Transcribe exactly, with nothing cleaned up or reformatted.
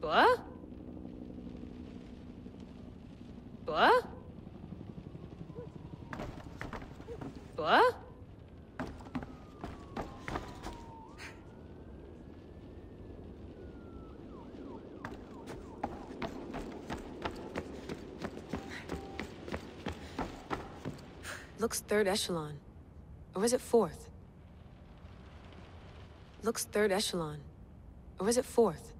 What? What? What? Looks third echelon. Or is it fourth? Looks third echelon. Or is it fourth?